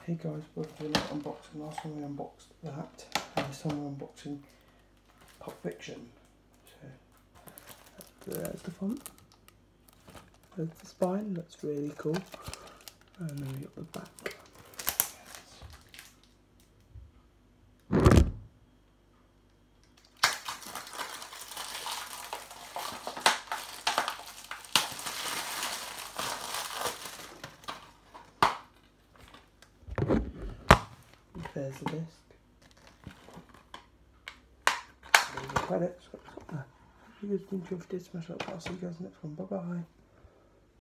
Hey guys, welcome to another unboxing. Last time we unboxed that, and this time we're unboxing Pulp Fiction. So there's the front, there's the spine, that's really cool, and then we got the back. There's the disc. There's the credits. Hope you guys enjoyed this. Smash that. I'll see you guys next one. Bye bye.